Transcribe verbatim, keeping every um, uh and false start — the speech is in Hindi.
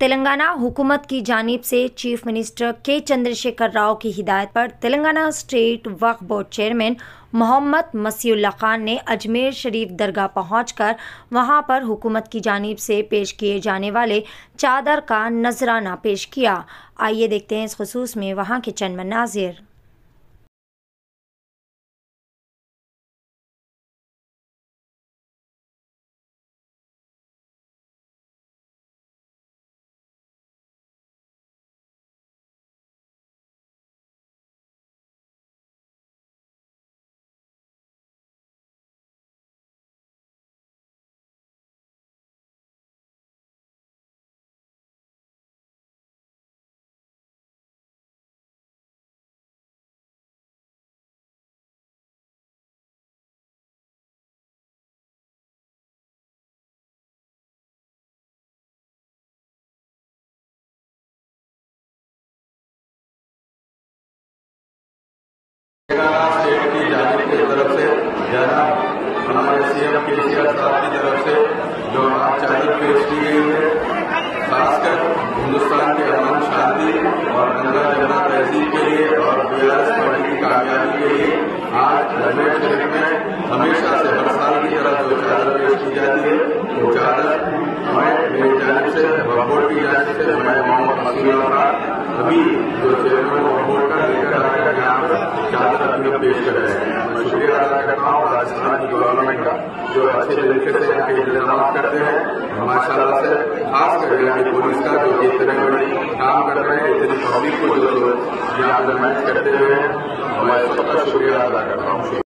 तेलंगाना हुकूमत की जानिब से चीफ मिनिस्टर के चंद्रशेखर राव की हिदायत पर तेलंगाना स्टेट वक्फ बोर्ड चेयरमैन मोहम्मद मसीउल्लाह खान ने अजमेर शरीफ दरगाह पहुंचकर वहां पर हुकूमत की जानिब से पेश किए जाने वाले चादर का नजराना पेश किया। आइए देखते हैं इस खुसूस में वहां के चंद मनाजिर। तेलंगाना स्टेट की जानिब की तरफ से जनाब हमारे सीएम केसीआर साहब की तरफ से जो आज चादर पेश की गई है, खासकर हिंदुस्तान के अमन शांति और गंगा जमुना तहजीब के लिए और बीआरएस पार्टी की कामयाबी के लिए आज अजमेर शरीफ में हमेशा से हर साल की तरह जो चादर पेश की जाती है, वो चादर हमें मेरी जानिब से बोर्ड की जानिब से मैं मोहम्मद मसीउल्लाह खान अभी जो चेयरमैन बोर्ड का लेकर आकर यहाँ पर चादर अपनी पेश कर रहे हैं। मैं शुक्रिया अदा करता हूँ राजस्थान की गवर्नमेंट का जो अच्छे तरीके से यहाँ के इंतजाम करते हैं। माशाल्लाह से खासकर यहाँ की पुलिस का जो इतने बड़े काम कर रहे हैं, इतनी पब्लिक को जो यहाँ पर मैनेज करते हुए मैं सबका शुक्रिया अदा करता हूँ।